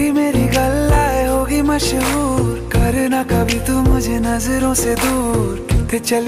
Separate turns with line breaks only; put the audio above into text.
तेरी मेरी गल्लाए होगी मशहूर, करना कभी तू मुझे नजरों से दूर। कितने चल